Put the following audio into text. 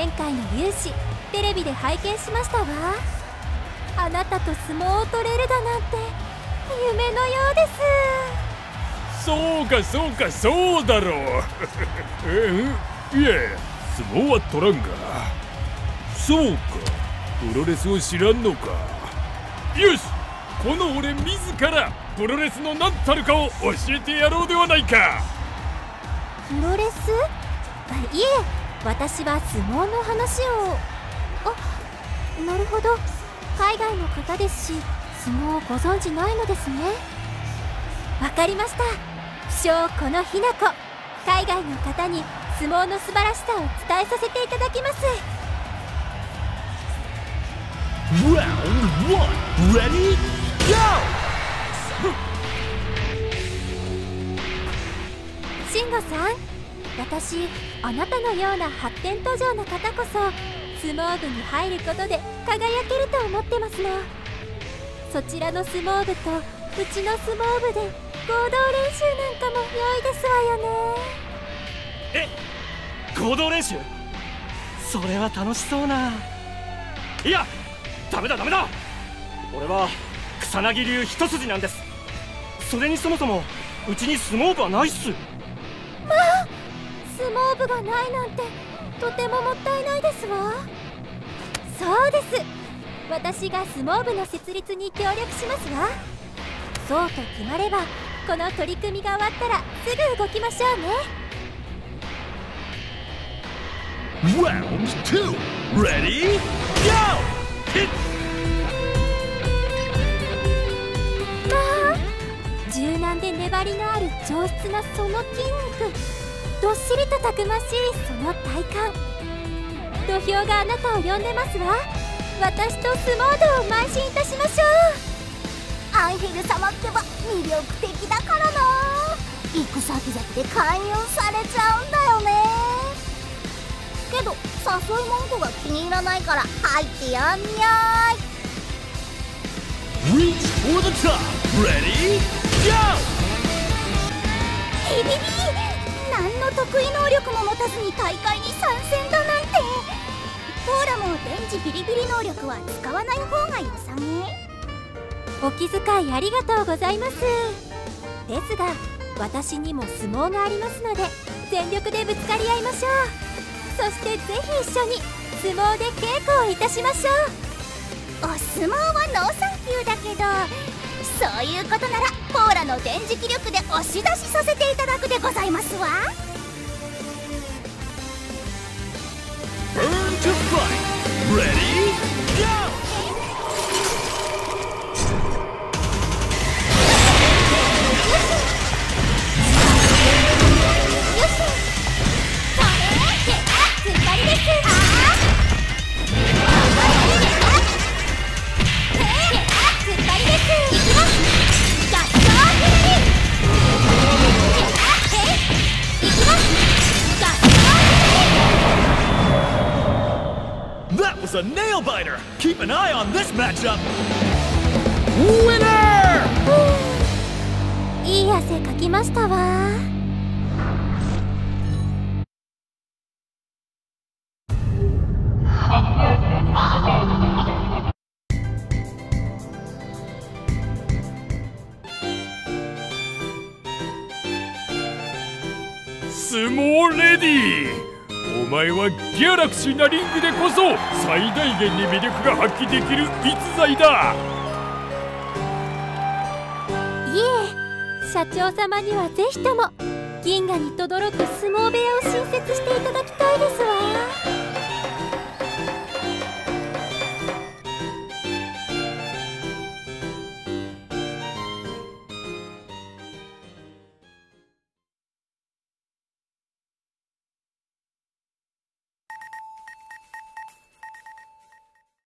前回の勇姿テレビで拝見しましたわ。あなたと相撲を取れるだなんて夢のようです。 そうかそうか、そうだろういや、相撲は取らんが。そうか、プロレスを知らんのか。よし、この俺自らプロレスの何たるかを教えてやろうではないか。 プロレス？いえ、私は相撲の話を。あ、なるほど、海外の方ですし相撲をご存じないのですね。わかりました。不肖このひな子、海外の方に相撲の素晴らしさを伝えさせていただきます。 Round 1 Ready Go! 慎吾さん、私、あなたのような発展途上の方こそ相撲部に入ることで輝けると思ってますの。そちらの相撲部とうちの相撲部で合同練習なんかも良いですわよね。 合同練習？それは楽しそうな。いや、ダメだダメだ、俺は草薙流一筋なんです。それにそもそもうちに相撲部はないっす。 まあ、相撲部がないなんてとてももったいないですわ。そうです、私が相撲部の設立に協力しますわ。そうと決まればこの取り組みが終わったらすぐ動きましょうね。 Round 2 Ready Go! まあ、柔軟で粘りのある上質なその筋肉、どっしりとたくましいその体幹、土俵があなたを呼んでますわ。私と相撲道を邁進いたしましょう。アンヘル様ってば魅力的だからな。行く先々で勧誘されちゃうんだよね。けど誘い文句が気に入らないから入ってやんにゃーい。 Reach for the top! Ready? Go! ビビビ、何の得意能力も持たずに大会に参戦だなんて。ポーラも電磁ビリビリ能力は使わない方がよさね。お気遣いありがとうございます。ですが私にも相撲がありますので全力でぶつかり合いましょう。そしてぜひ一緒に相撲で稽古をいたしましょう。お相撲はノーサンキューだけど、そういうことならポーラの電磁気力で押し出しさせていただくでございますわ。 Burn to fight! Ready? Go! 'That was a nail biter! Keep an eye on this matchup! Winner! いい汗かきましたわ。 相撲レディー、お前はギャラクシーなリングでこそ最大限に魅力が発揮できる逸材だ。 いえ、社長様にはぜひとも銀河に轟く相撲部屋を新設していただきたいですわ。